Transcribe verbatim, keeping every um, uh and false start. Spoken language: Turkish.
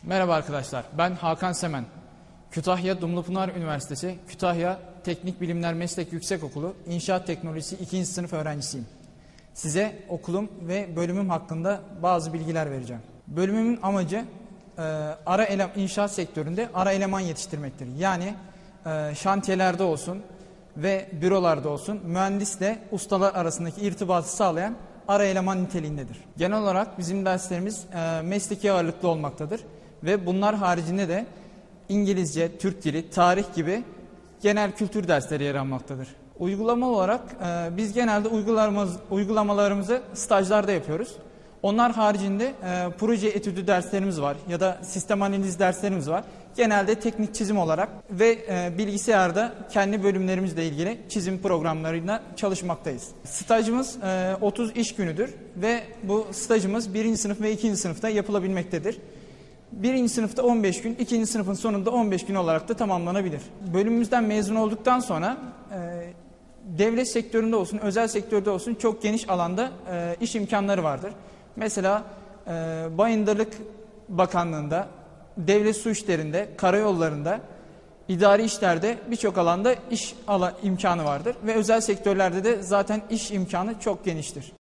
Merhaba arkadaşlar, ben Hakan Semen. Kütahya Dumlupınar Üniversitesi, Kütahya Teknik Bilimler Meslek Yüksekokulu İnşaat Teknolojisi ikinci sınıf öğrencisiyim. Size okulum ve bölümüm hakkında bazı bilgiler vereceğim. Bölümümün amacı e, ara ele, inşaat sektöründe ara eleman yetiştirmektir. Yani e, şantiyelerde olsun ve bürolarda olsun mühendisle ustalar arasındaki irtibatı sağlayan ara eleman niteliğindedir. Genel olarak bizim derslerimiz e, mesleki ağırlıklı olmaktadır. Ve bunlar haricinde de İngilizce, Türk dili, tarih gibi genel kültür dersleri yer almaktadır. Uygulama olarak e, biz genelde uygulamalarımızı stajlarda yapıyoruz. Onlar haricinde e, proje etüdü derslerimiz var ya da sistem analiz derslerimiz var. Genelde teknik çizim olarak ve e, bilgisayarda kendi bölümlerimizle ilgili çizim programlarıyla çalışmaktayız. Stajımız e, otuz iş günüdür ve bu stajımız birinci sınıf ve ikinci sınıfta yapılabilmektedir. Birinci sınıfta on beş gün, ikinci sınıfın sonunda on beş gün olarak da tamamlanabilir. Bölümümüzden mezun olduktan sonra e, devlet sektöründe olsun, özel sektörde olsun çok geniş alanda e, iş imkanları vardır. Mesela e, Bayındırlık Bakanlığı'nda, devlet su işlerinde, karayollarında, idari işlerde birçok alanda iş ala, imkanı vardır. Ve özel sektörlerde de zaten iş imkanı çok geniştir.